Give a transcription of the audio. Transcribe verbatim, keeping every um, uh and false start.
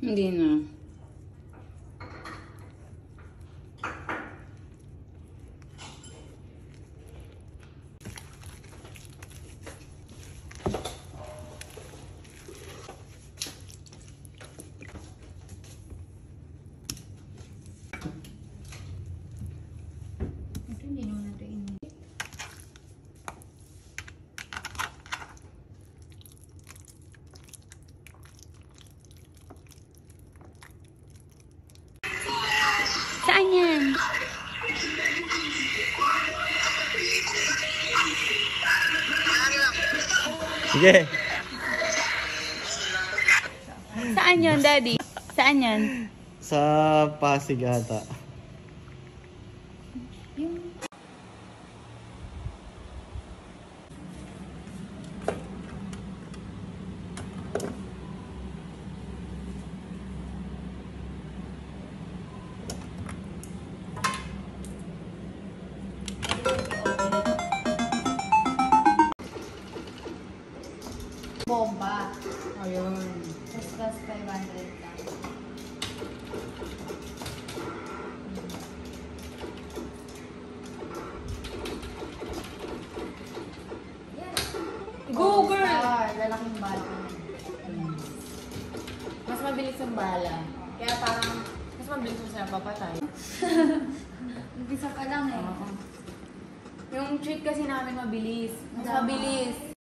Hindi na. Ito hindi naman natin ini. Saan yan? Sige. Saan yun, Daddy? Saan yan? Sa Pasig ata. Yung... Bomba. Ayun. Plus plus five hundred lang. Yan. Go, girl! Ah, lalaking bala. Mas mabilis ang bala. Kaya parang, mas mabilis mo sila papatay. Umpisa pa lang eh. Yung trick kasi namin mabilis. Mas Dama. mabilis.